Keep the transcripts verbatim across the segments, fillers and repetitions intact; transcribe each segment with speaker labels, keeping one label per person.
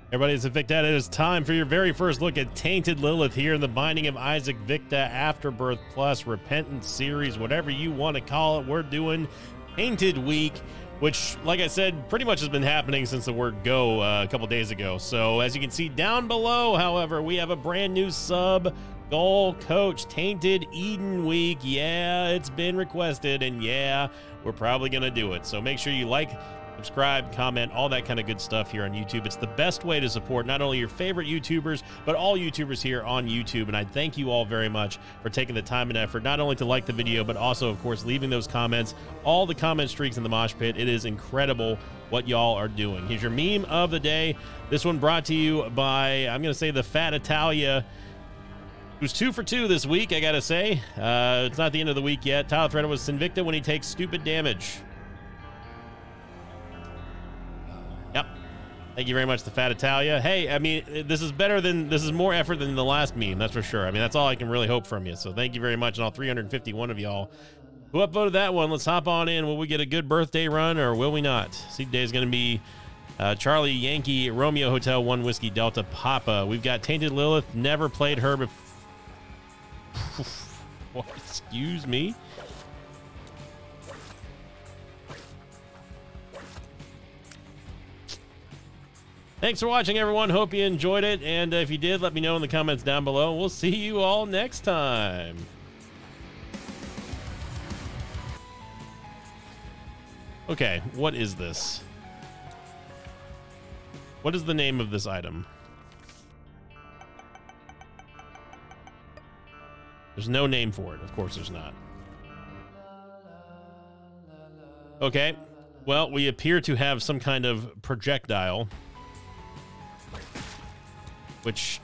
Speaker 1: Everybody, it's Invicta. It is time for your very first look at Tainted Lilith here in the Binding of Isaac Victa Afterbirth Plus Repentance series, whatever you want to call it. We're doing Tainted Week, which, like I said, pretty much has been happening since the word go uh, a couple days ago. So as you can see down below, however, we have a brand new sub goal coach, Tainted Eden Week. Yeah, it's been requested, and yeah, we're probably going to do it. So make sure you like, subscribe, comment, all that kind of good stuff here on YouTube. It's the best way to support not only your favorite YouTubers, but all YouTubers here on YouTube. And I thank you all very much for taking the time and effort, not only to like the video, but also, of course, leaving those comments, all the comment streaks in the mosh pit. It is incredible what y'all are doing. Here's your meme of the day. This one brought to you by, I'm going to say, the Fat Italia, who's two for two this week, I got to say. Uh, it's not the end of the week yet. Tyler Threader was Sinvicta when he takes stupid damage. Yep. Thank you very much, the Fat Italia. Hey, I mean, this is better than, this is more effort than the last meme, that's for sure. I mean, that's all I can really hope from you. So thank you very much, and all three hundred fifty-one of y'all who upvoted that one. Let's hop on in. Will we get a good birthday run, or will we not? See, today is going to be uh, Charlie Yankee Romeo Hotel One Whiskey Delta Papa. We've got Tainted Lilith. Never played her before. What? Excuse me. Thanks for watching, everyone. Hope you enjoyed it. And uh, if you did, let me know in the comments down below. We'll see you all next time. Okay, what is this? What is the name of this item? There's no name for it. Of course there's not. Okay. Well, we appear to have some kind of projectile, which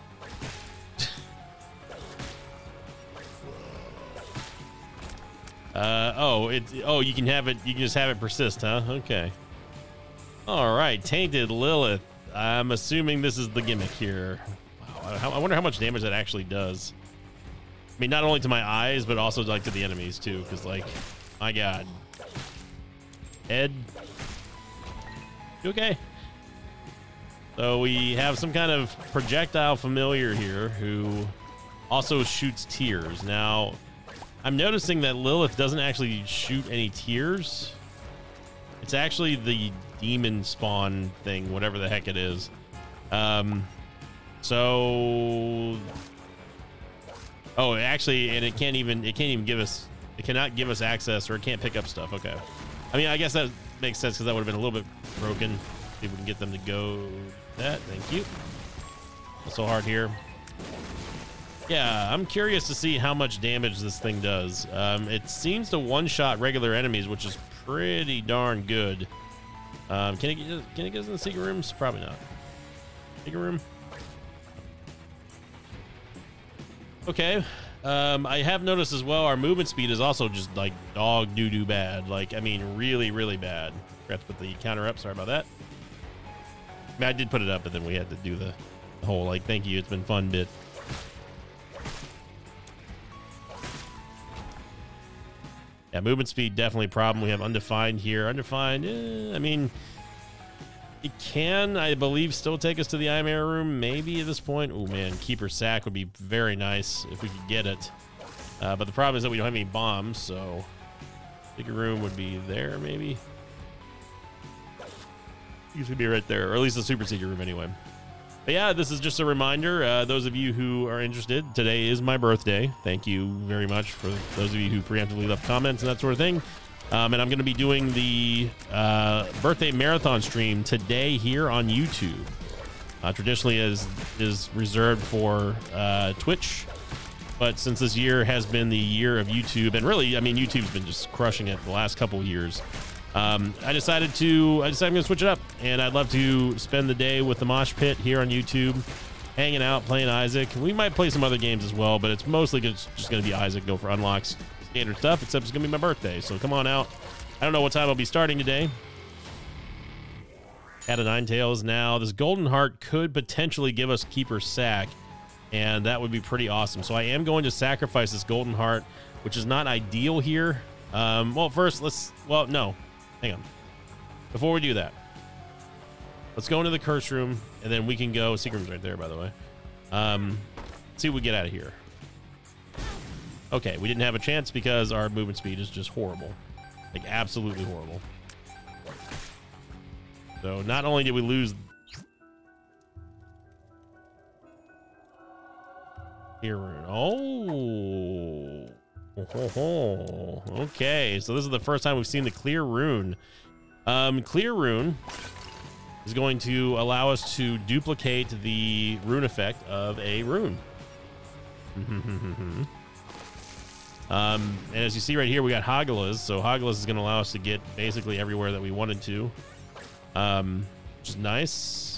Speaker 1: uh oh it oh you can have it you can just have it persist, huh? Okay, all right. Tainted Lilith, I'm assuming this is the gimmick here. Wow, I wonder how much damage that actually does. I mean, not only to my eyes, but also like to the enemies too, because, like, my god. Ed, you okay? So we have some kind of projectile familiar here who also shoots tears. Now, I'm noticing that Lilith doesn't actually shoot any tears. It's actually the demon spawn thing, whatever the heck it is. Um, so, oh, actually, and it can't even, it can't even give us, it cannot give us access, or it can't pick up stuff. Okay. I mean, I guess that makes sense, because that would have been a little bit broken. See if we can get them to go that. Thank you. Not so hard here. Yeah, I'm curious to see how much damage this thing does. Um, it seems to one-shot regular enemies, which is pretty darn good. Um, can it get, can it get us in the secret rooms? Probably not. Secret room. Okay. Um, I have noticed as well, our movement speed is also just like dog doo-doo bad. Like, I mean, really, really bad. Forgot to put the counter up. Sorry about that. I mean, I did put it up, but then we had to do the whole, like, thank you, it's been fun bit. Yeah, movement speed, definitely a problem. We have undefined here. Undefined, eh, I mean, it can, I believe, still take us to the Imera room, maybe at this point. Oh, man, Keeper Sack would be very nice if we could get it. Uh, but the problem is that we don't have any bombs, so secret room would be there, maybe. It should be right there, or at least the super secret room anyway. But yeah, this is just a reminder. Uh, those of you who are interested, today is my birthday. Thank you very much for those of you who preemptively left comments and that sort of thing. Um, and I'm going to be doing the uh, birthday marathon stream today here on YouTube. Uh, traditionally is is reserved for uh, Twitch, but since this year has been the year of YouTube, and really, I mean, YouTube's been just crushing it the last couple of years. Um, I decided to, I decided I'm going to switch it up, and I'd love to spend the day with the Mosh Pit here on YouTube, hanging out, playing Isaac. We might play some other games as well, but it's mostly just, just going to be Isaac, go for unlocks, standard stuff, except it's going to be my birthday, so come on out. I don't know what time I'll be starting today. Cat of Nine Tails now. This Golden Heart could potentially give us Keeper Sack, and that would be pretty awesome. So I am going to sacrifice this Golden Heart, which is not ideal here. Um, well, first, let's, well, no. Hang on. Before we do that, Let's go into the curse room, and then we can go. Secret room's right there, by the way. Um, see what we get out of here. Okay, we didn't have a chance because our movement speed is just horrible. Like, absolutely horrible. So, not only did we lose... Here, oh... Oh, okay, so this is the first time we've seen the clear rune. Um, clear rune is going to allow us to duplicate the rune effect of a rune. um, and as you see right here, we got Hagelas. So Hagelas is going to allow us to get basically everywhere that we wanted to, um, which is nice.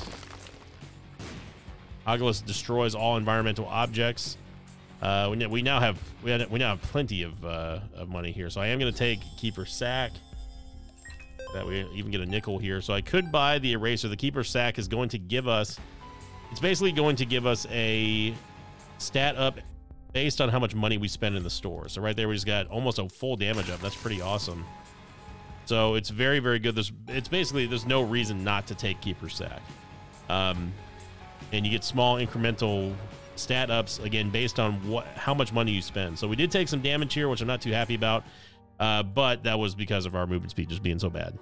Speaker 1: Hagelas destroys all environmental objects. Uh, we, we now have we, had, we now have plenty of uh, of money here, so I am going to take Keeper Sack. That we even get a nickel here, so I could buy the eraser. The Keeper Sack is going to give us. It's basically going to give us a stat up based on how much money we spend in the store. So right there, we just got almost a full damage up. That's pretty awesome. So it's very very good. There's it's basically there's no reason not to take Keeper Sack, um, and you get small incremental stat ups again based on what how much money you spend. So we did take some damage here, which I'm not too happy about, uh, but that was because of our movement speed just being so bad.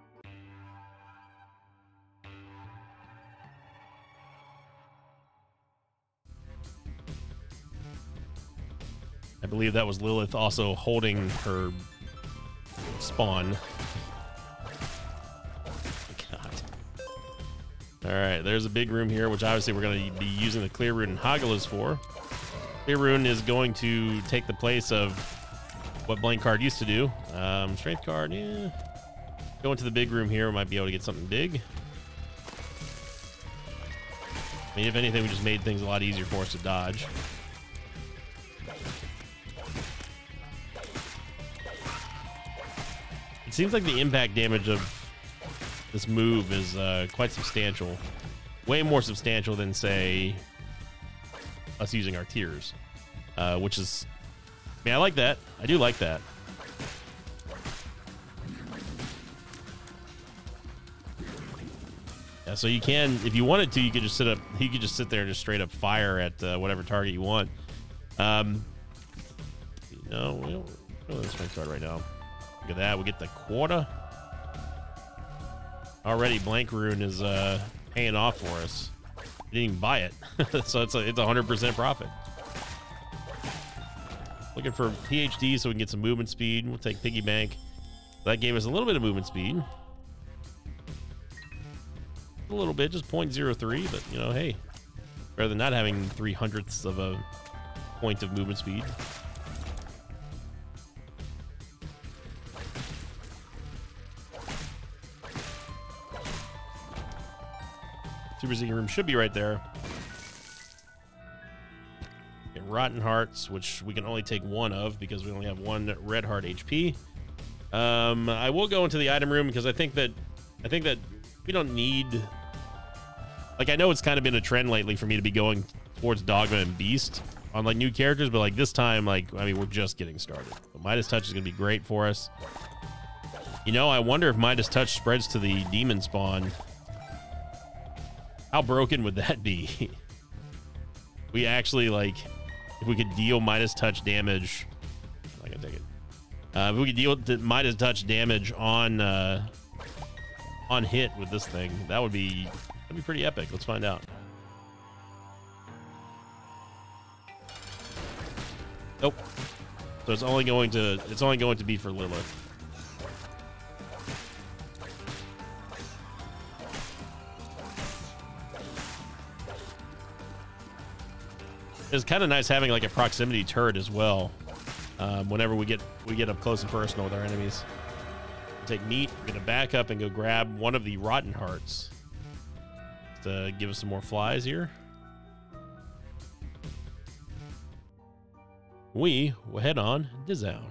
Speaker 1: I believe that was Lilith also holding her spawn. All right, there's a big room here, which obviously we're going to be using the Clear Rune and Hagelas for. Clear Rune is going to take the place of what Blank Card used to do. Um, Strength Card, yeah. Go into the big room here, we might be able to get something big. I mean, if anything, we just made things a lot easier for us to dodge. It seems like the impact damage of this move is uh, quite substantial. Way more substantial than, say, us using our tears. Uh, which is... I mean, I like that. I do like that. Yeah, so you can... If you wanted to, you could just sit up... You could just sit there and just straight up fire at uh, whatever target you want. Um, no, we don't... We don't have the strength card right now. Look at that. We get the quarter. Already, Blank Rune is uh, paying off for us. We didn't even buy it, so it's a it's a hundred percent profit. Looking for P H D so we can get some movement speed. We'll take Piggy Bank. That gave us a little bit of movement speed, a little bit, just zero point zero three. But you know, hey, rather than not having three hundredths of a point of movement speed. Super Secret Room should be right there. Get Rotten Hearts, which we can only take one of because we only have one red heart H P. Um, I will go into the item room because I think that I think that we don't need. Like, I know it's kind of been a trend lately for me to be going towards Dogma and Beast on like new characters, but like this time, like I mean, we're just getting started. But Midas Touch is going to be great for us. You know, I wonder if Midas Touch spreads to the demon spawn. How broken would that be? We actually, like, if we could deal Midas Touch damage, I'm not gonna take it. Uh, if we could deal Midas Touch damage on uh, on hit with this thing, that would be that'd be pretty epic. Let's find out. Nope. So it's only going to it's only going to be for Lilith. It's kind of nice having like a proximity turret as well. Um, whenever we get we get up close and personal with our enemies. Take meat, we're gonna back up and go grab one of the Rotten Hearts to give us some more flies here. We will head on to Zound.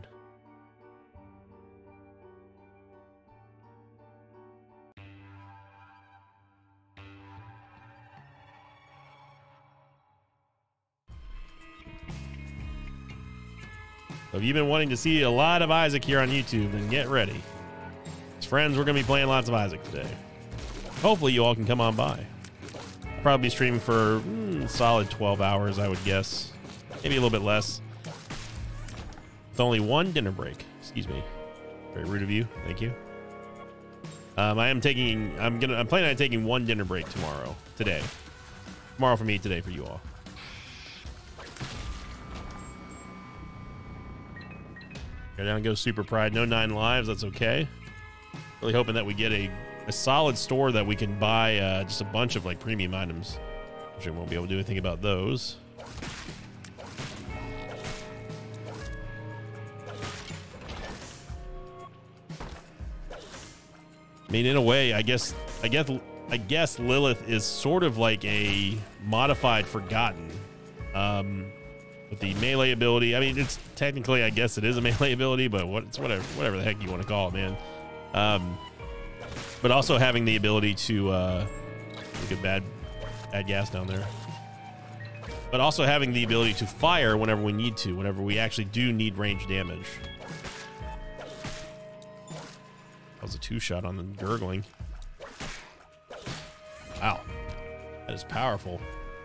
Speaker 1: So if you've been wanting to see a lot of Isaac here on YouTube, then get ready. As friends, we're going to be playing lots of Isaac today. hopefully you all can come on by. I'll probably be streaming for mm, solid twelve hours, I would guess. Maybe a little bit less. With only one dinner break. Excuse me. Very rude of you. Thank you. Um, I am taking, I'm gonna, I'm planning on taking one dinner break tomorrow, today. Tomorrow for me, today for you all. Go down, go Super Pride. No nine lives, that's okay. Really hoping that we get a, a solid store that we can buy uh, just a bunch of like premium items. I'm sure we won't be able to do anything about those. I mean, in a way, I guess, I guess, I guess Lilith is sort of like a modified Forgotten, um, with the melee ability. I mean, it's technically, I guess, it is a melee ability, but what it's whatever, whatever the heck you want to call it, man. Um, but also having the ability to uh, get bad, bad gas down there. But also having the ability to fire whenever we need to, whenever we actually do need range damage. That was a two-shot on the gurgling. Wow. That is powerful.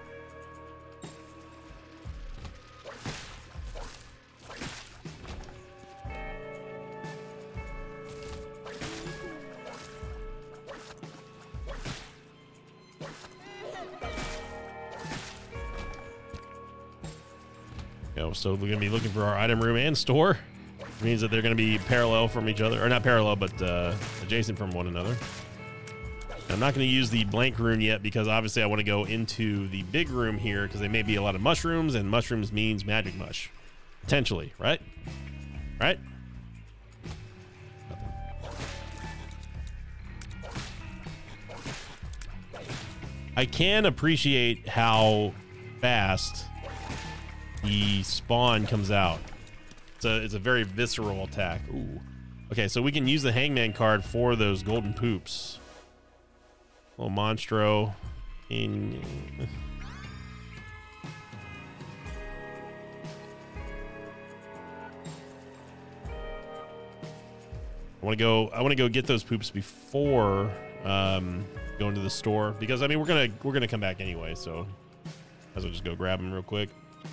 Speaker 1: Yo, so we're going to be looking for our item room and store. It means that they're going to be parallel from each other, or not parallel, but uh, adjacent from one another. I'm not going to use the blank room yet because obviously I want to go into the big room here because there may be a lot of mushrooms, and mushrooms means magic mush. Potentially, right? Right? I can appreciate how fast the spawn comes out. It's a, it's a very visceral attack. Ooh. Okay, so we can use the Hangman card for those golden poops. Little Monstro. In... I want to go. I want to go get those poops before um, going to the store because I mean we're gonna we're gonna come back anyway. So, as well just go grab them real quick.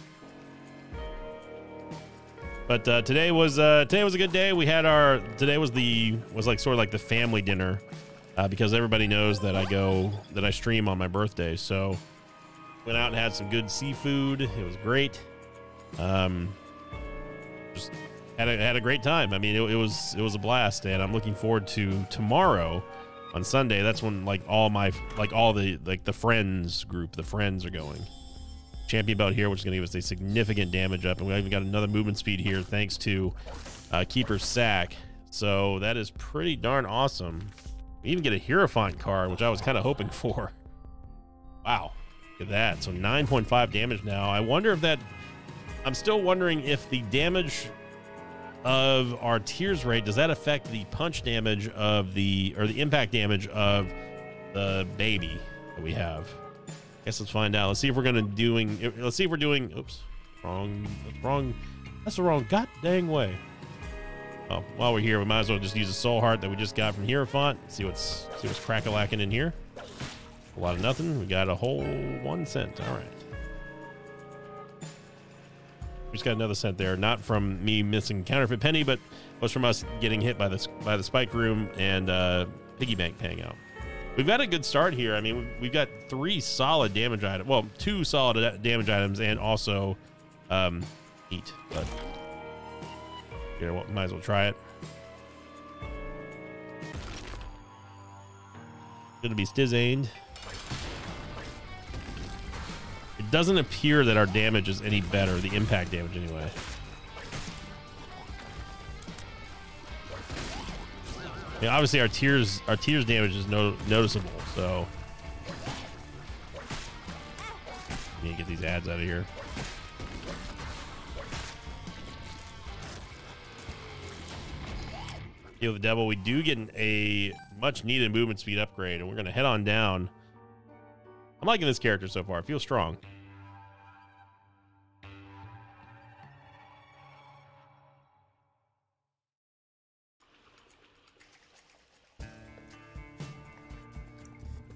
Speaker 1: But uh, today was uh, today was a good day. We had our today was the was like sort of like the family dinner uh, because everybody knows that I go that I stream on my birthday. So went out and had some good seafood. It was great. Um, just had a, had a great time. I mean, it, it was it was a blast, and I'm looking forward to tomorrow on Sunday. That's when like all my like all the like the friends group, the friends are going. Champion belt here, which is going to give us a significant damage up, and we even got another movement speed here thanks to uh, Keeper's Sack. So that is pretty darn awesome. We even get a Hierophant card, which I was kind of hoping for. Wow, look at that. So nine point five damage now. I wonder if that. I'm still wondering if the damage of our tears rate, does that affect the punch damage of the or the impact damage of the baby that we have? Guess let's find out. Let's see if we're gonna doing. Let's see if we're doing. Oops, wrong. That's wrong. That's the wrong god dang way. Oh, while we're here, we might as well just use a soul heart that we just got from Hierophant. See what's see what's crack-a-lacking in here. A lot of nothing. We got a whole one cent. All right. We just got another cent there, not from me missing counterfeit penny, but was from us getting hit by the by the spike room and uh, piggy bank paying out. We've got a good start here. I mean, we've got three solid damage items. Well, two solid damage items and also um, heat. But you know what? Might as well try it. Gonna be Stizained. It doesn't appear that our damage is any better. The impact damage, anyway. Yeah, obviously our tears our tears damage is no, noticeable, so need to get these ads out of here. Heal the devil. We do get an, a much needed movement speed upgrade, and we're gonna head on down. I'm liking this character so far. It feels strong.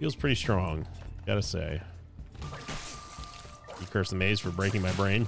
Speaker 1: Feels pretty strong, gotta say. You curse the maze for breaking my brain.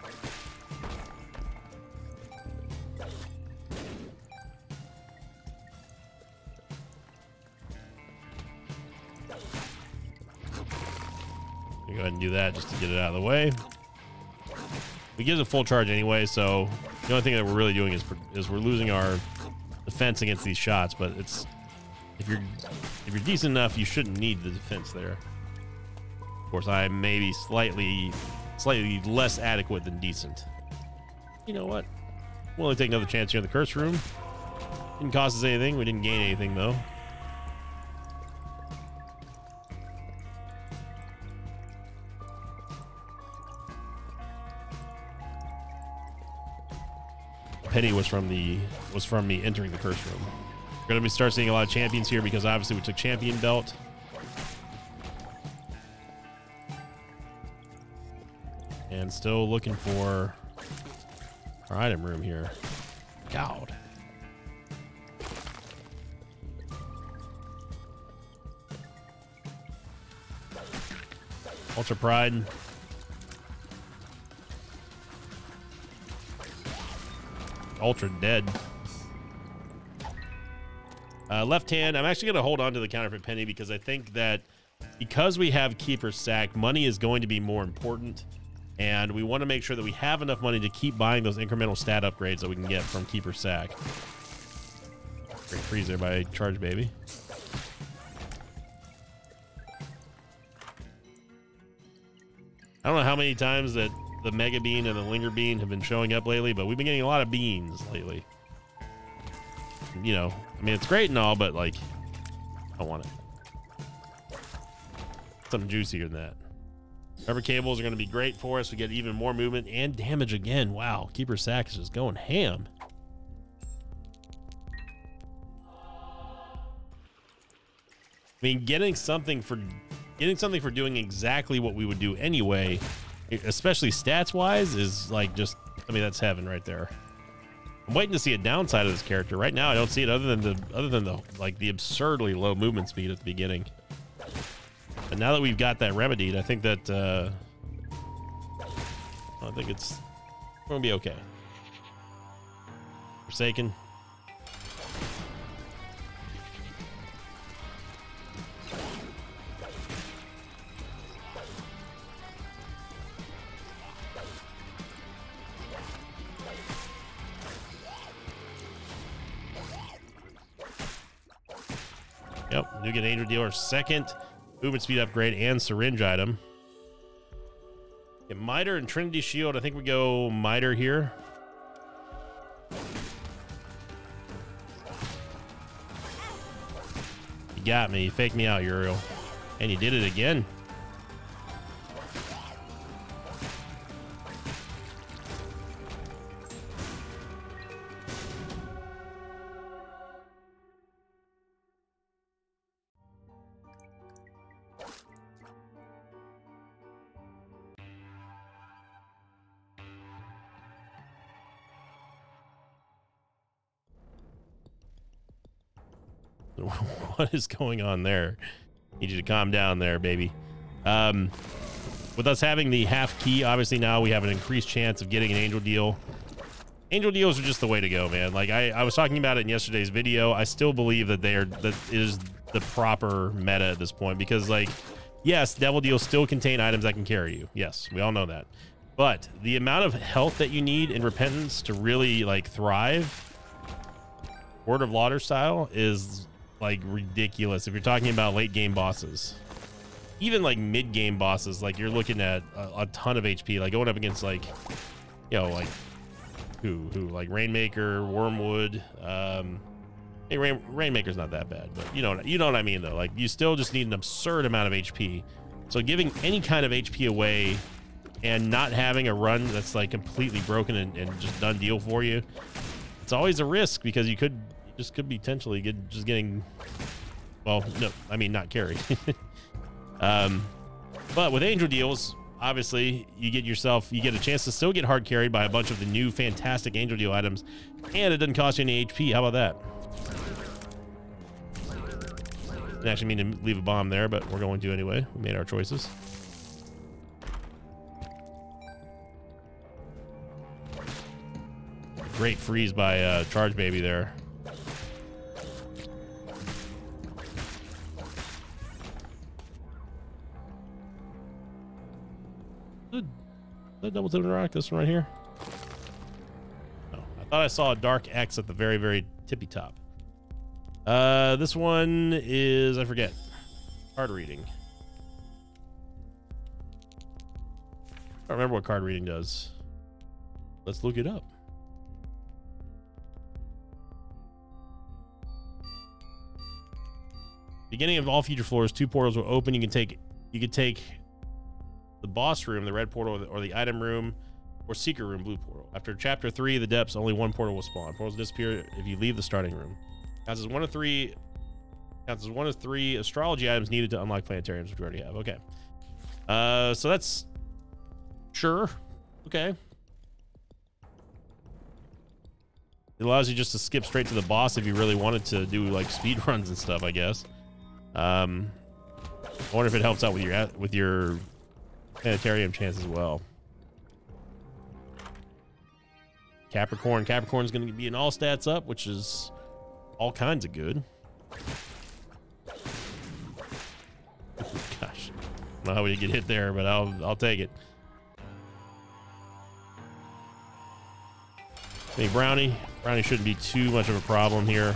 Speaker 1: Go ahead and do that just to get it out of the way. We get a full charge anyway, so the only thing that we're really doing is is we're losing our defense against these shots. But it's if you're if you're decent enough, you shouldn't need the defense there. Of course, I may be slightly slightly less adequate than decent. You know what? We'll only take another chance here in the curse room. Didn't cost us anything. We didn't gain anything though. Penny was from the was from me entering the curse room. We're gonna be start seeing a lot of champions here because obviously we took champion belt. And still looking for our item room here. God. Ultra Pride. Ultra dead. Uh, left hand, I'm actually going to hold on to the counterfeit penny because I think that because we have Keeper's Sack, money is going to be more important. And we want to make sure that we have enough money to keep buying those incremental stat upgrades that we can get from Keeper's Sack. Great freeze there by Charge Baby. I don't know how many times that the Mega Bean and the Linger Bean have been showing up lately, but we've been getting a lot of beans lately. You know, I mean, it's great and all, but like, I don't want it. Something juicier than that. Rubber cables are going to be great for us. We get even more movement and damage again. Wow, Keeper's Sack is just going ham. I mean, getting something for getting something for doing exactly what we would do anyway, especially stats wise, is like just, I mean, that's heaven right there. I'm waiting to see a downside of this character. Right now I don't see it other than the other than the like the absurdly low movement speed at the beginning. But now that we've got that remedied, I think that uh I think it's gonna be okay. Forsaken. Yep, do get Angel Dealer second, movement speed upgrade, and syringe item. Get Miter and Trinity Shield. I think we go Miter here. You got me. You faked me out, Uriel. And you did it again. What is going on there? Need you to calm down there, baby. Um, with us having the half key, obviously now we have an increased chance of getting an angel deal. Angel deals are just the way to go, man. Like I, I was talking about it in yesterday's video. I still believe that they are that is the proper meta at this point because, like, yes, devil deals still contain items that can carry you. Yes, we all know that. But the amount of health that you need in repentance to really like thrive, Word of Lauder style, is like ridiculous. If you're talking about late game bosses, even like mid game bosses, like you're looking at a, a ton of H P, like going up against like, you know, like who, who like Rainmaker, Wormwood. Um, hey, Rain, Rainmaker's not that bad, but you know, you know what I mean though. Like you still just need an absurd amount of H P. So giving any kind of H P away and not having a run that's like completely broken and, and just done deal for you, it's always a risk because you could just could be potentially get, just getting, well, no, I mean, not carried. um, but with angel deals, obviously you get yourself, you get a chance to still get hard carried by a bunch of the new fantastic angel deal items, and it doesn't cost you any H P. How about that? Didn't actually mean to leave a bomb there, but we're going to anyway. We made our choices. Great freeze by uh, Charge Baby there. Did I double tip and rock this one right here? No, I thought I saw a dark X at the very, very tippy top. Uh, this one is, I forget, card reading. I don't remember what card reading does. Let's look it up. Beginning of all future floors, two portals will open. You can take, you can take the boss room, the red portal, or the, or the item room, or secret room, blue portal. After chapter three of the depths, only one portal will spawn. Portals disappear if you leave the starting room. Counts as one of three. Counts as one of three astrology items needed to unlock planetariums, which we already have. Okay. Uh, so that's sure. Okay. It allows you just to skip straight to the boss if you really wanted to do like speed runs and stuff, I guess. Um, I wonder if it helps out with your with your planetarium chance as well. Capricorn. Capricorn's going to be an all stats up, which is all kinds of good. Gosh, I don't know how we get hit there, but I'll I'll take it. Hey, Brownie. Brownie shouldn't be too much of a problem here.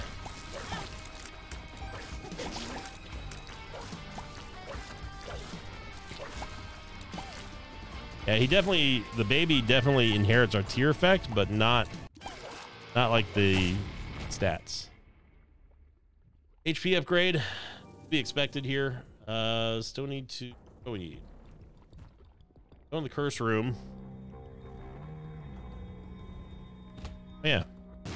Speaker 1: Yeah, he definitely, the baby definitely inherits our tier effect, but not, not like the stats. H P upgrade, to be expected here. Uh, still need to, what do we need? Go in the curse room. Oh, yeah.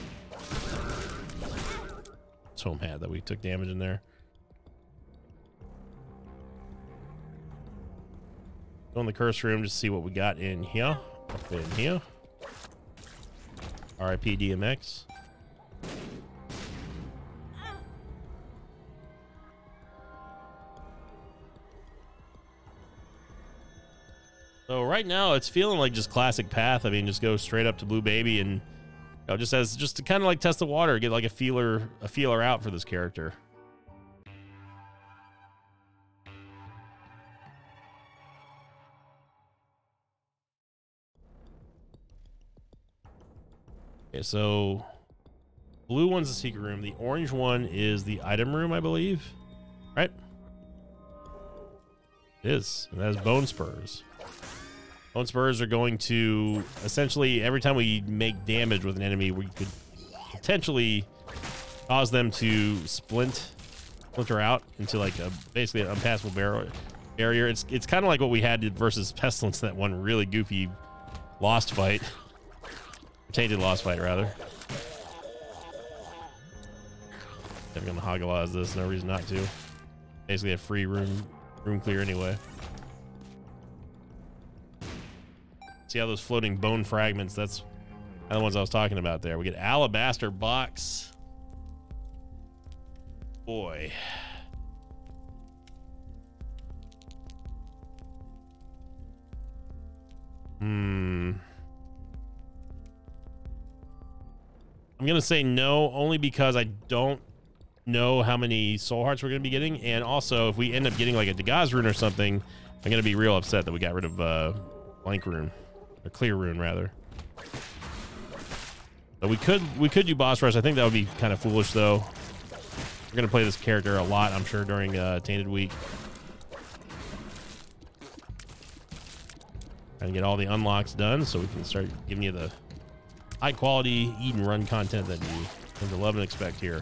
Speaker 1: So mad that we took damage in there. Go in the curse room to see what we got in here. Up in here. R I P D M X. So right now it's feeling like just classic path. I mean, just go straight up to Blue Baby and, you know, just as just to kind of like test the water, get like a feeler, a feeler out for this character. Okay, so blue one's the secret room. The orange one is the item room, I believe. Right? It is. And that has bone spurs. Bone spurs are going to essentially every time we make damage with an enemy, we could potentially cause them to splint, splinter out into like a basically an unpassable barrier. Barrier. It's it's kind of like what we had versus Pestilence, that one really goofy lost fight. Tainted lost fight, rather. I'm gonna Hogalize this, no reason not to. Basically a free room room clear anyway. See how those floating bone fragments, that's the ones I was talking about there. We get Alabaster Box. Boy. Hmm. I'm going to say no, only because I don't know how many soul hearts we're going to be getting. And also, if we end up getting like a Dagaz rune or something, I'm going to be real upset that we got rid of uh, blank rune. Or clear rune, rather. But we could, we could do boss rush. I think that would be kind of foolish, though. We're going to play this character a lot, I'm sure, during uh, Tainted Week. And get all the unlocks done so we can start giving you the high quality eat and run content that you come to love and expect here.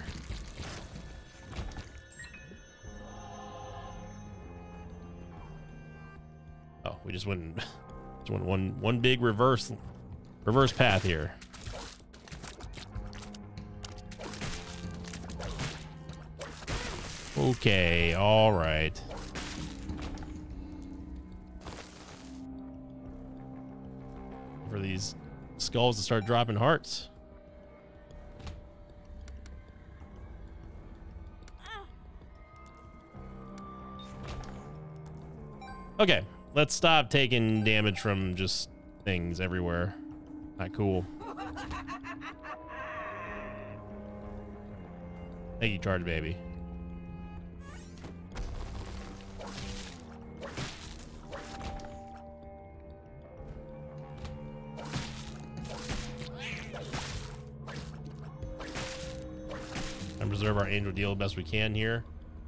Speaker 1: Oh, we just went, just went one one big reverse reverse path here. Okay, all right. For these skulls to start dropping hearts. Okay, let's stop taking damage from just things everywhere. Not cool. Thank you, Charge Baby. And preserve our angel deal the best we can here.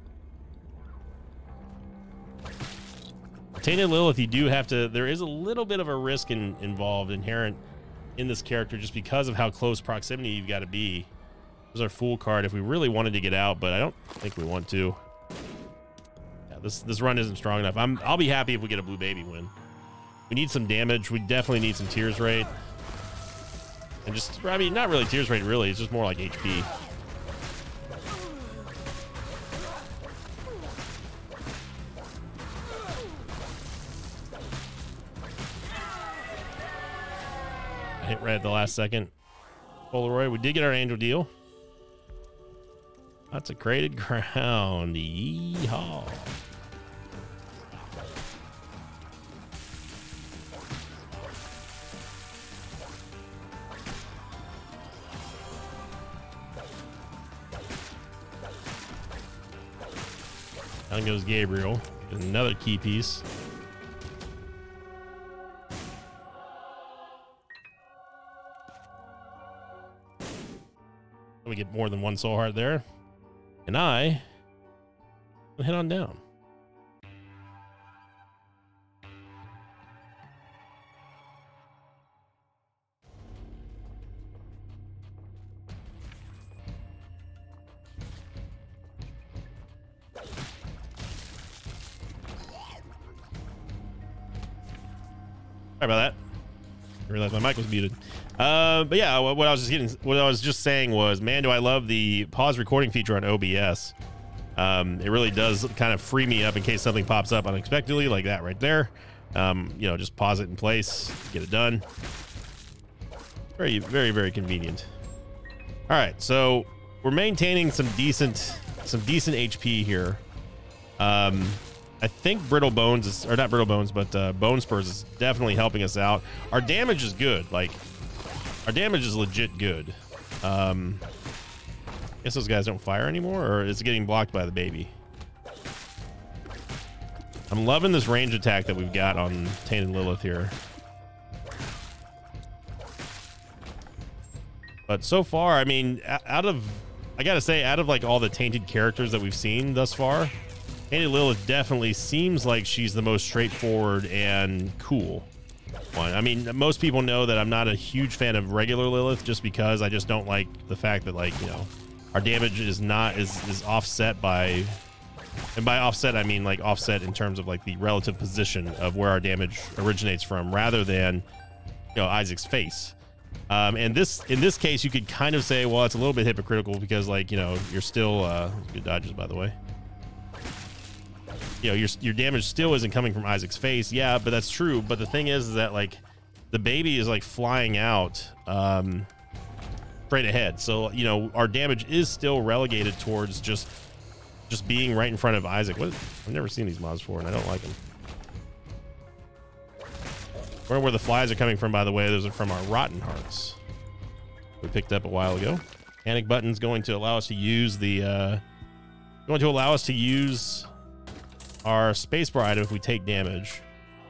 Speaker 1: Tainted Lilith, you do have to, there is a little bit of a risk in, involved inherent in this character just because of how close proximity you've got to be. There's our Fool card if we really wanted to get out, but I don't think we want to. Yeah, this this run isn't strong enough. I'm I'll be happy if we get a Blue Baby win. We need some damage. We definitely need some Tears Rate. And just, I mean, not really Tears Rate really, it's just more like H P. Hit right at the last second. Polaroid, we did get our angel deal. That's a crated ground. Yeehaw. Down goes Gabriel. Another key piece. We get more than one soul heart there. And I will head on down. Sorry about that. I realized my mic was muted. Uh, but yeah, what, what I was just getting, what I was just saying was, man, do I love the pause recording feature on O B S. Um, it really does kind of free me up in case something pops up unexpectedly, like that right there. Um, you know, just pause it in place, get it done. Very, very, very convenient. All right, so we're maintaining some decent, some decent H P here. Um, I think Brittle Bones is, or not Brittle Bones, but uh, Bone Spurs is definitely helping us out. Our damage is good. Like, our damage is legit good. Um, I guess those guys don't fire anymore, or is it getting blocked by the baby? I'm loving this range attack that we've got on Tainted Lilith here. But so far, I mean, out of, I gotta say, out of like all the tainted characters that we've seen thus far, Tainted Lilith definitely seems like she's the most straightforward and cool one. I mean, most people know that I'm not a huge fan of regular Lilith just because I just don't like the fact that, like, you know, our damage is not is is offset by, and by offset I mean like offset in terms of like the relative position of where our damage originates from, rather than, you know, Isaac's face. Um, and this in this case, you could kind of say, well, it's a little bit hypocritical because, like, you know, you're still uh, good dodges, by the way. You know, your your damage still isn't coming from Isaac's face. Yeah, but that's true. But the thing is, is that, like, the baby is like flying out um, straight ahead. So, you know, our damage is still relegated towards just just being right in front of Isaac. What? I've never seen these mobs before, and I don't like them. Where where the flies are coming from, by the way, those are from our Rotten Hearts we picked up a while ago. Panic button's going to allow us to use the uh, going to allow us to use our spacebar item if we take damage.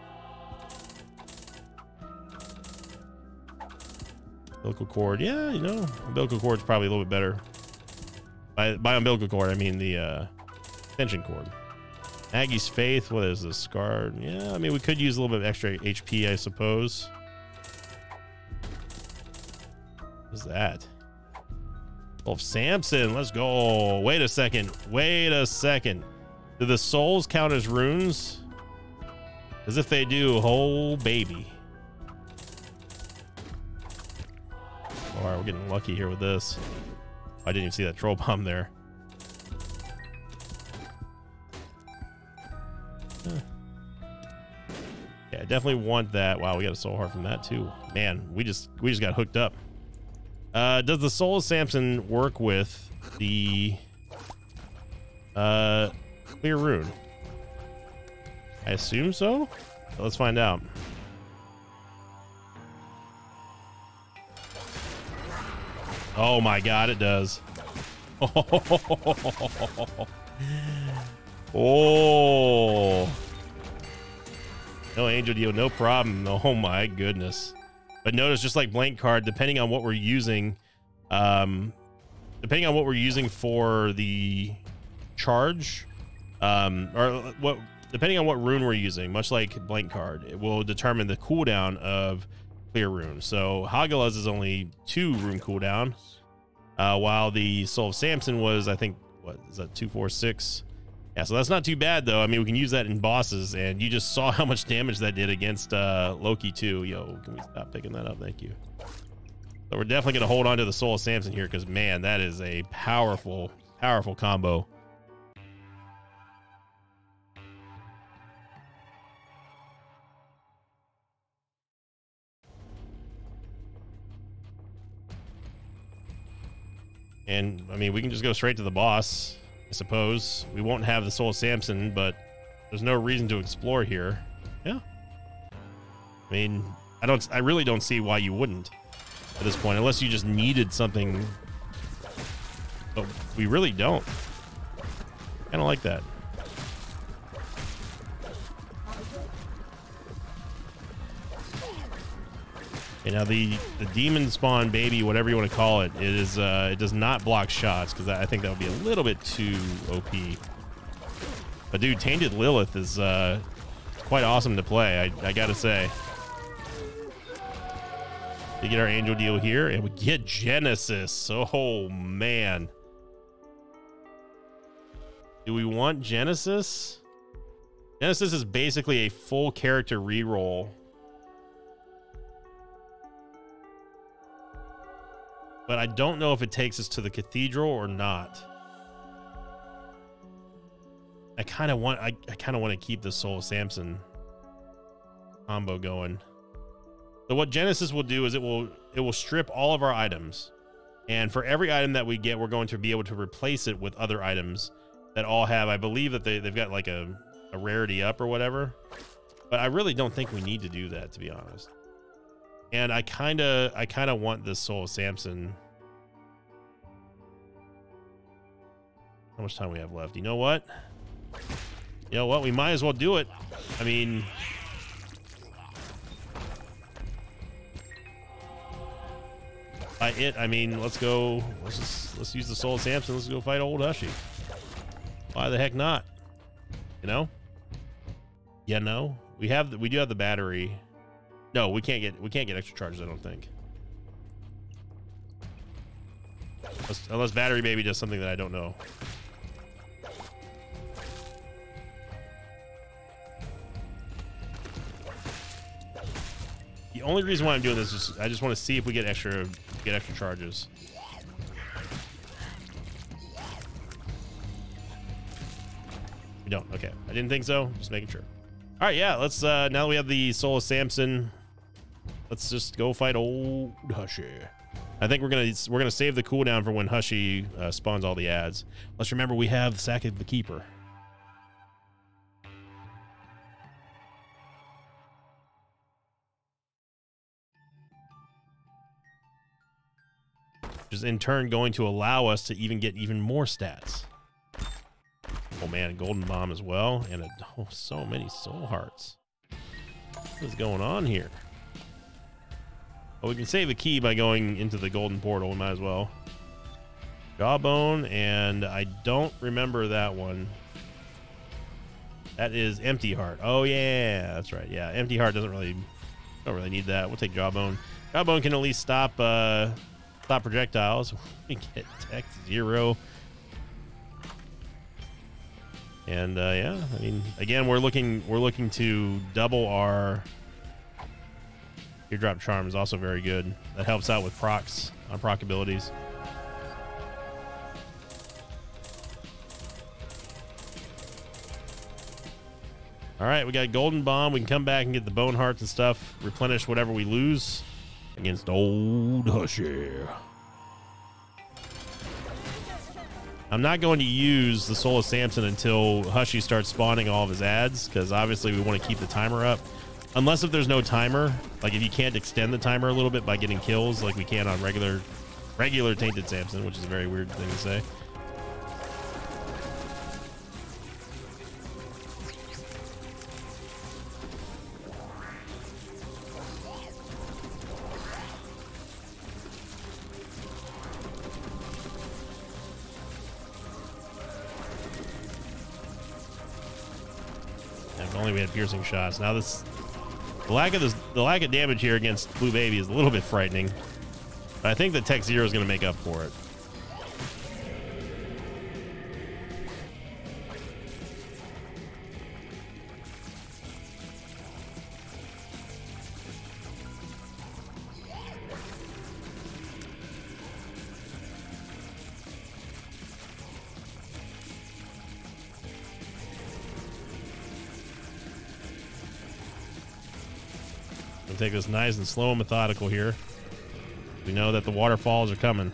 Speaker 1: Umbilical cord, yeah, you know, umbilical cord's probably a little bit better. By by umbilical cord, I mean the uh, extension cord. Aggie's Faith, what is this? Scarred? Yeah, I mean, we could use a little bit of extra H P, I suppose. What's that? Wolf Samson, let's go. Wait a second. Wait a second. Do the souls count as runes? As if they do, whole baby. All right, we're getting lucky here with this. I didn't even see that troll bomb there. Huh. Yeah, I definitely want that. Wow, we got a soul heart from that too. Man, we just we just got hooked up. Uh, does the Soul of Samson work with the uh, clear rune? I assume so. Let's find out. Oh my god, it does. Oh. No Angel Deal, no problem. Oh my goodness. But notice, just like blank card, depending on what we're using, um, depending on what we're using for the charge, um, or what, depending on what rune we're using, much like blank card, it will determine the cooldown of clear rune. So Hagalaz is only two rune cooldown, uh, while the Soul of Samson was, I think, what is that, two, four, six? Yeah, so that's not too bad though. I mean, we can use that in bosses, and you just saw how much damage that did against uh, Loki too. Yo, can we stop picking that up? Thank you. So we're definitely going to hold on to the Soul of Samson here, because man, that is a powerful, powerful combo. And I mean, we can just go straight to the boss, I suppose. We won't have the Soul of Samson, but there's no reason to explore here. Yeah. I mean, I don't, I really don't see why you wouldn't at this point, unless you just needed something. But we really don't. Kind of like that. Okay, now the the demon spawn baby, whatever you want to call it, it is uh, it does not block shots, because I think that would be a little bit too O P. But dude, Tainted Lilith is uh, quite awesome to play. I, I gotta say. We get our Angel Deal here, and we get Genesis. Oh man, do we want Genesis? Genesis is basically a full character reroll. But I don't know if it takes us to the cathedral or not. I kind of want I, I kind of want to keep the Soul of Samson combo going. So what Genesis will do is it will it will strip all of our items. And for every item that we get, we're going to be able to replace it with other items that all have, I believe that they, they've got like a, a rarity up or whatever. But I really don't think we need to do that, to be honest. And I kind of I kind of want this Soul of Samson. How much time we have left? You know what? You know what? We might as well do it. I mean, by it, I mean, let's go. Let's just let's use the Soul of Samson. Let's go fight old Hushy. Why the heck not? You know? Yeah, no. We have the, we do have the battery. No, we can't get we can't get extra charges, I don't think. Unless, unless Battery Baby does something that I don't know. The only reason why I'm doing this is I just want to see if we get extra get extra charges. We don't. Okay, I didn't think so. Just making sure. All right, yeah. Let's uh, now that we have the Soul of Samson, let's just go fight old Hushy. I think we're gonna we're gonna save the cooldown for when Hushy uh, spawns all the ads. Let's remember we have Sack of the Keeper. Which is in turn going to allow us to even get even more stats. Oh man, Golden Bomb as well, and a, oh, so many soul hearts. What is going on here? Well, we can save a key by going into the golden portal. We might as well. Jawbone, and I don't remember that one. That is Empty Heart. Oh yeah, that's right. Yeah, Empty Heart doesn't really, don't really need that. We'll take Jawbone. Jawbone can at least stop, uh, stop projectiles. We get Tech Zero. And uh, yeah, I mean, again, we're looking we're looking to double our Teardrop Charm is also very good. That helps out with procs on proc abilities. All right, we got Golden Bomb. We can come back and get the Bone Hearts and stuff, replenish whatever we lose against old Hushy. I'm not going to use the Soul of Samson until Hushy starts spawning all of his ads, because obviously we want to keep the timer up. Unless if there's no timer, like if you can't extend the timer a little bit by getting kills like we can on regular regular Tainted Samson, which is a very weird thing to say. If only we had piercing shots. Now this, the lack of this, the lack of damage here against Blue Baby is a little bit frightening. But I think that Tech Zero is going to make up for it. Take this nice and slow and methodical here. We know that the waterfalls are coming.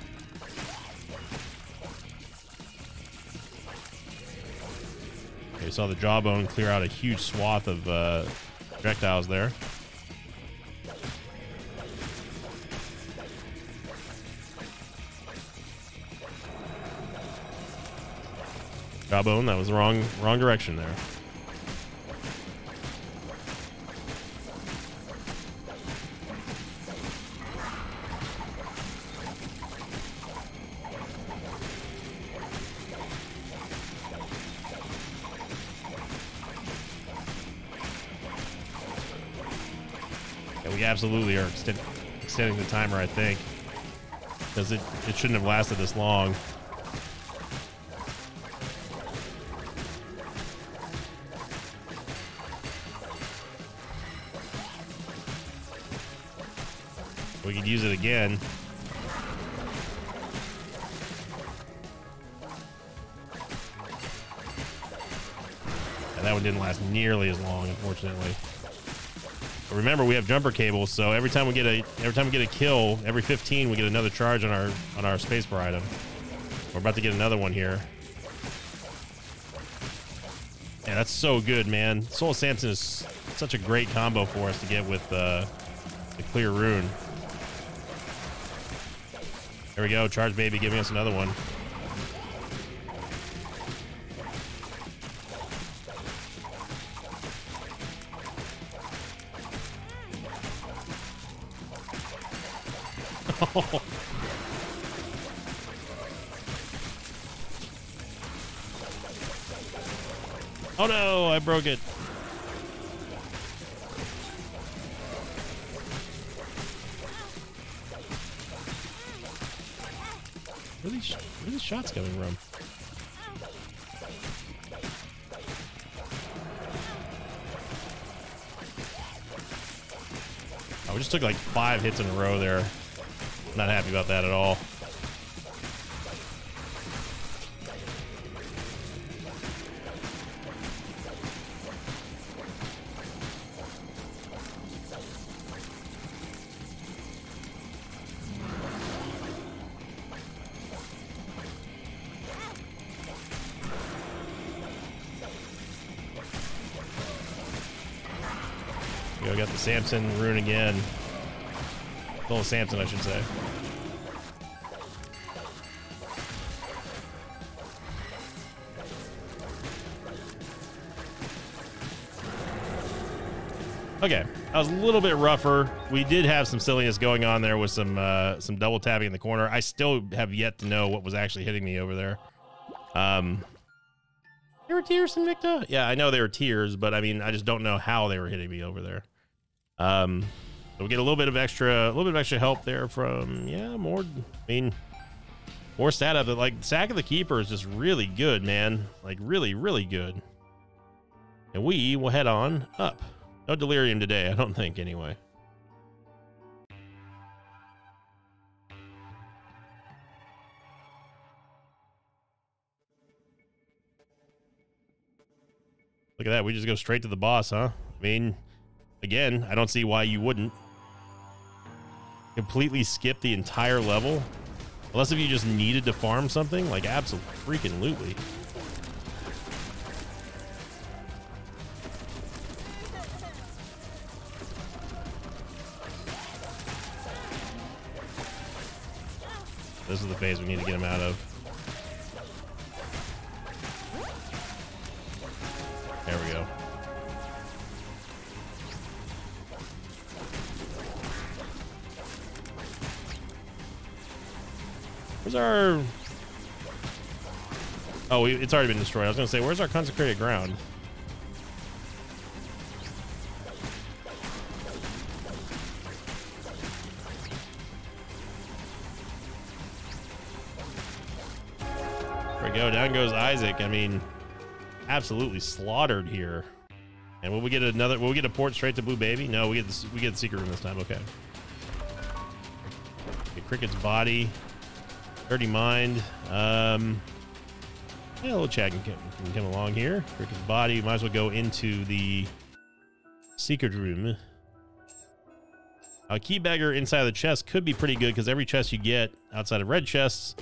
Speaker 1: Okay, we saw the Jawbone clear out a huge swath of uh, projectiles there. Jawbone, that was the wrong wrong direction there. We absolutely are extend, extending the timer, I think, because it, it shouldn't have lasted this long. We could use it again. And that one didn't last nearly as long, unfortunately. Remember, we have jumper cables, so every time we get a every time we get a kill, every fifteen we get another charge on our on our spacebar item. We're about to get another one here. Yeah, that's so good, man. Soul of Samson is such a great combo for us to get with uh, the clear rune. There we go, Charge Baby giving us another one. Oh no, I broke it. Where are these, where are these shots coming from? Oh, we just took like five hits in a row there. Not happy about that at all. We got the Samson rune again. Soul of Samson, I should say. Okay, that was a little bit rougher. We did have some silliness going on there with some uh, some double tapping in the corner. I still have yet to know what was actually hitting me over there. Um, there were tears, Invicta? Yeah, I know they were tears, but I mean, I just don't know how they were hitting me over there. Um, so we get a little bit of extra, a little bit of extra help there from, yeah, more, I mean, more stat up. Like, Sack of the Keeper is just really good, man. Like, really, really good. And we will head on up. No delirium today, I don't think, anyway. Look at that. We just go straight to the boss, huh? I mean, again, I don't see why you wouldn't. Completely skip the entire level. Unless if you just needed to farm something, like absolutely freaking lootly. This is the phase we need to get him out of. There we go. Where's our... Oh, we, it's already been destroyed. I was going to say, where's our consecrated ground? There we go. Down goes Isaac. I mean, absolutely slaughtered here. And will we get another? Will we get a port straight to Blue Baby? No, we get the, we get the secret room this time. Okay. Okay, Cricket's body. Dirty Mind. Um, yeah, a little Chad can, can come along here. Cricket's body. Might as well go into the secret room. A key beggar inside of the chest could be pretty good because every chest you get outside of red chests.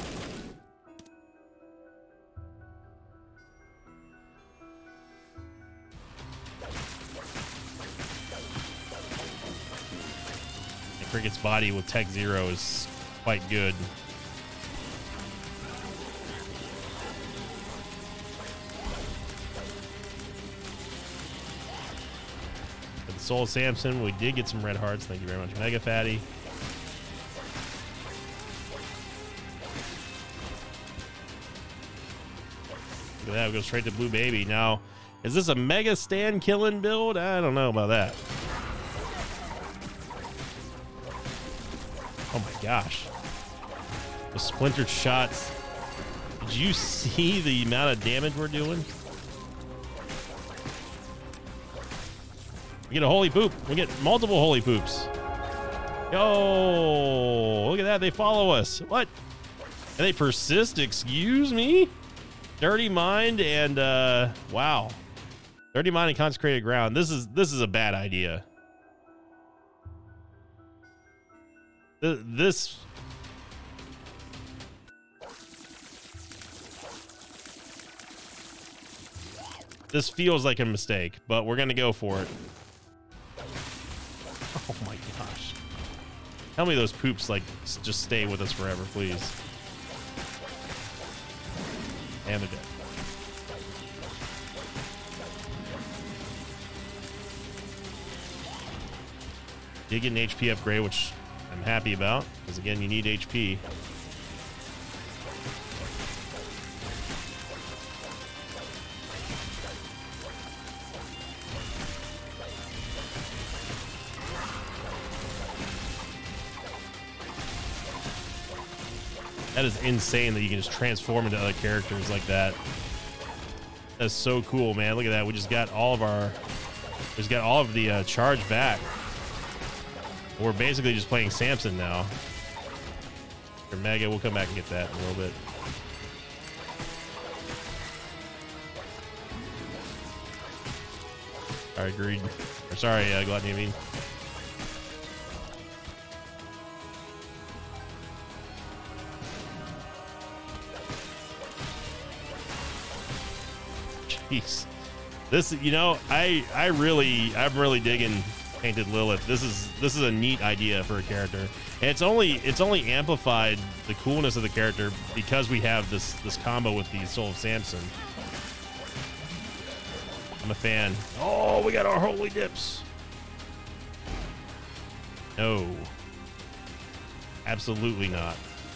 Speaker 1: Cricket's body with Tech Zero is quite good. For the Soul of Samson, we did get some red hearts. Thank you very much, Mega Fatty. Look at that, we go straight to Blue Baby. Now, is this a Mega Stand killing build? I don't know about that. Oh my gosh. The splintered shots. Did you see the amount of damage we're doing? We get a holy poop. We get multiple holy poops. Yo, look at that. They follow us. What? And they persist. Excuse me? Dirty Mind and uh wow. Dirty Mind and Consecrated Ground. This is this is a bad idea. This this feels like a mistake, but we're gonna go for it. Oh my gosh. Tell me those poops like just stay with us forever, please. And they're dead. Did get an H P upgrade, which I'm happy about, because again, you need H P. That is insane that you can just transform into other characters like that. That's so cool, man. Look at that. We just got all of our, we just got all of the uh, charge back. We're basically just playing Samson now. For Mega, we'll come back and get that in a little bit. Sorry, Greed. Or sorry, uh, Gluttony, I mean. Jeez. This, you know, I I really I'm really digging Painted Lilith. This is this is a neat idea for a character. And it's only it's only amplified the coolness of the character because we have this this combo with the Soul of Samson. I'm a fan. Oh, we got our holy dips. No. Absolutely not.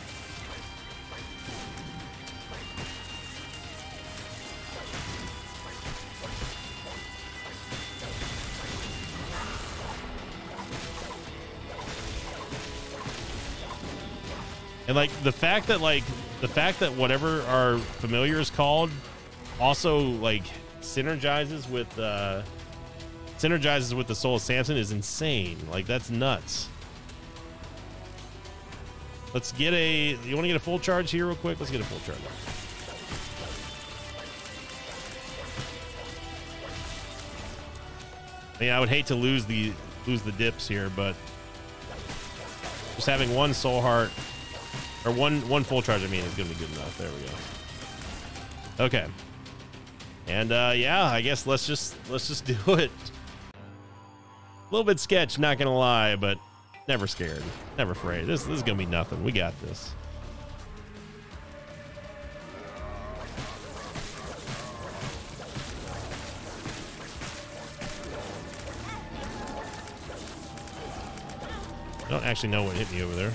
Speaker 1: And like the fact that like the fact that whatever our familiar is called also like synergizes with uh synergizes with the Soul of Samson is insane. Like that's nuts. Let's get a you want to get a full charge here real quick? Let's get a full charge. I mean, I would hate to lose the lose the dips here, but just having one soul heart Or one one full charge, I mean, is going to be good enough. There we go. Okay. And uh, yeah, I guess let's just let's just do it. A little bit sketch, not gonna lie, but never scared, never afraid. This this is gonna be nothing. We got this. I don't actually know what hit me over there.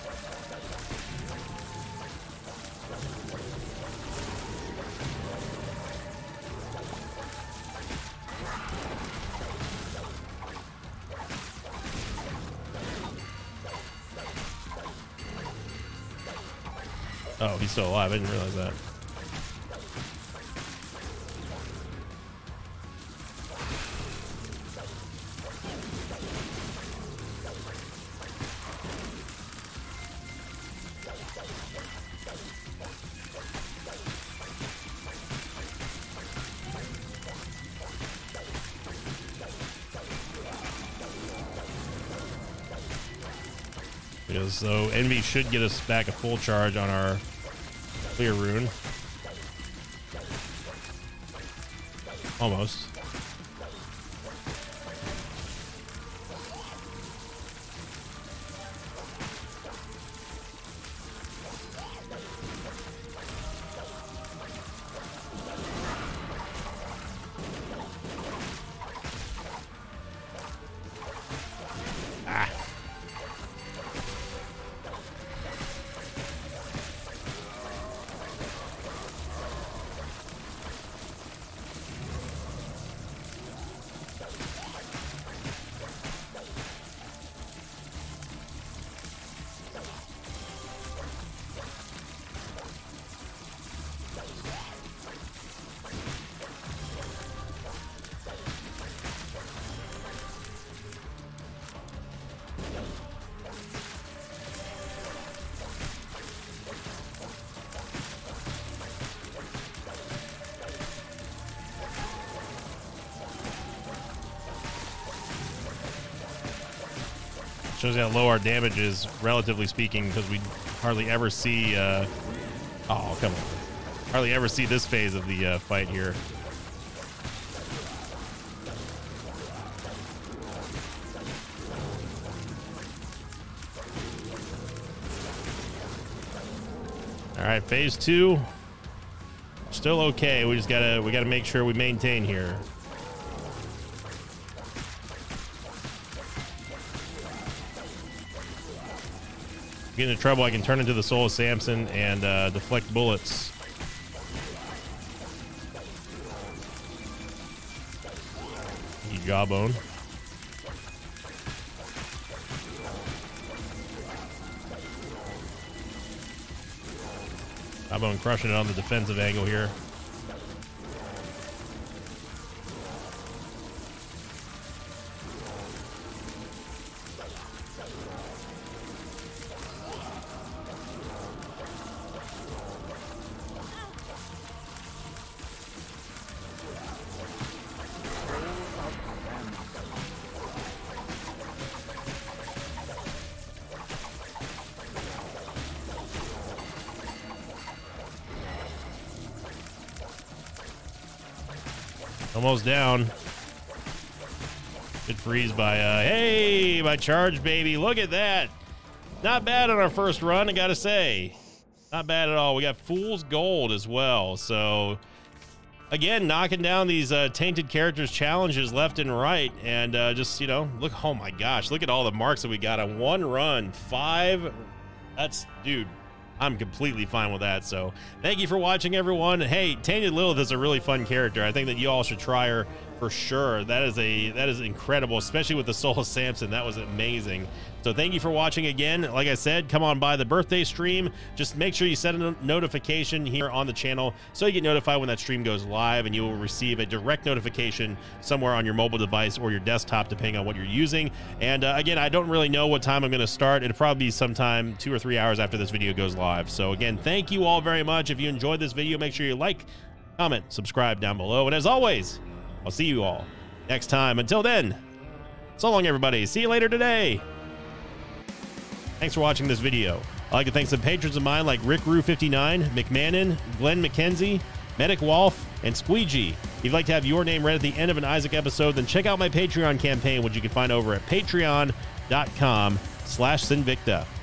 Speaker 1: Oh, he's still alive. I didn't realize that. Because so Envy should get us back a full charge on our clear rune. Almost. Shows you how low our damage is, relatively speaking, because we hardly ever see. Uh, oh, come on! Hardly ever see this phase of the uh, fight here. All right, phase two. Still okay. We just gotta we gotta make sure we maintain here. Get into trouble, I can turn into the Soul of Samson and uh, deflect bullets. You jawbone. Jawbone crushing it on the defensive angle here. Almost down. Good freeze by, uh, hey, by Charge Baby. Look at that. Not bad on our first run, I gotta say. Not bad at all. We got Fool's Gold as well. So, again, knocking down these uh, Tainted Characters challenges left and right. And uh, just, you know, look, oh my gosh, look at all the marks that we got on one run. Five. That's, dude. I'm completely fine with that. So thank you for watching, everyone. Hey, Tainted Lilith is a really fun character. I think that you all should try her for sure. That is a that is incredible, especially with the Soul of Samson. That was amazing. So thank you for watching again. Like I said, come on by the birthday stream. Just make sure you set a notification here on the channel so you get notified when that stream goes live, and you will receive a direct notification somewhere on your mobile device or your desktop, depending on what you're using. And uh, again, I don't really know what time I'm going to start. It'll probably be sometime two or three hours after this video goes live. So again, thank you all very much. If you enjoyed this video, make sure you like, comment, subscribe down below. And as always, I'll see you all next time. Until then, so long, everybody. See you later today. Thanks for watching this video. I'd like to thank some patrons of mine like Rick Rue fifty-nine, McMahon, Glenn McKenzie, Medic Wolf, and Squeegee. If you'd like to have your name read at the end of an Isaac episode, then check out my Patreon campaign, which you can find over at patreon.com slash Sinvicta.